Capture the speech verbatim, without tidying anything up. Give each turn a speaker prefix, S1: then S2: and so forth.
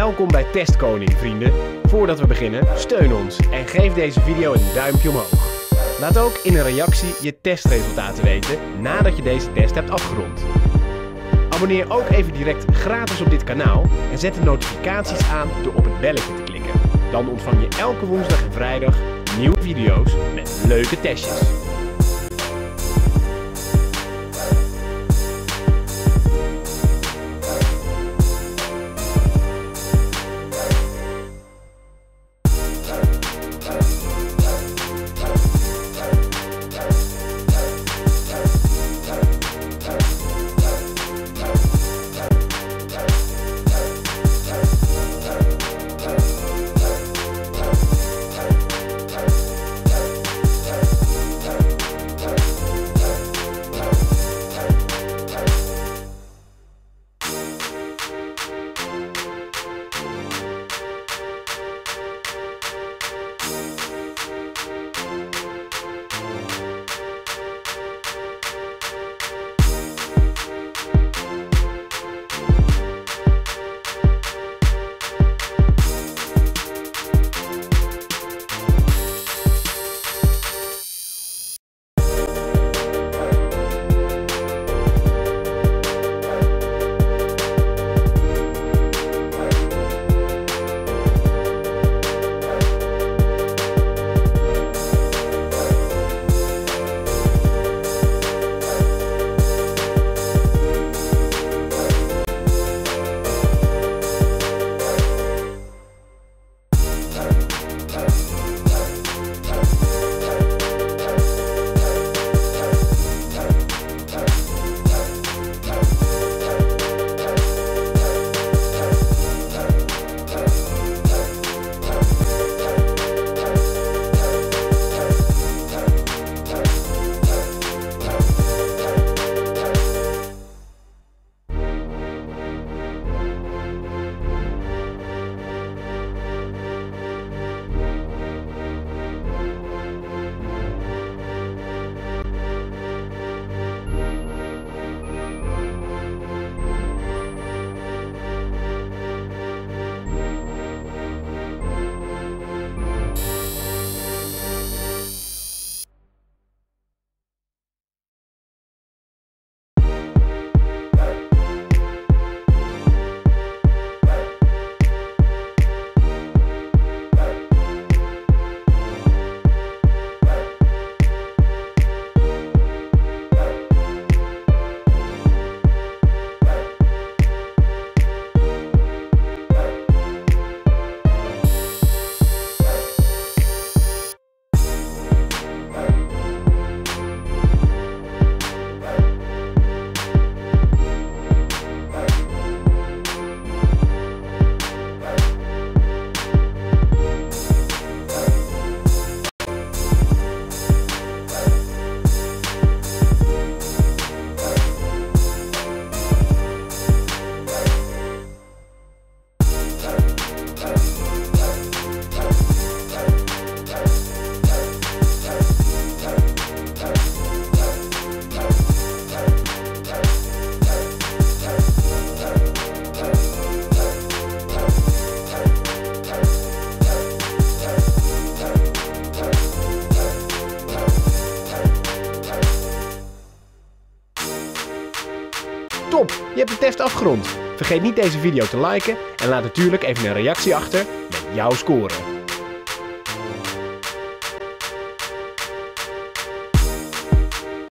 S1: Welkom bij Testkoning, vrienden. Voordat we beginnen, steun ons en geef deze video een duimpje omhoog. Laat ook in een reactie je testresultaten weten nadat je deze test hebt afgerond. Abonneer ook even direct gratis op dit kanaal en zet de notificaties aan door op het belletje te klikken. Dan ontvang je elke woensdag en vrijdag nieuwe video's met leuke testjes. Top, je hebt de test afgerond. Vergeet niet deze video te liken en laat natuurlijk even een reactie achter met jouw score.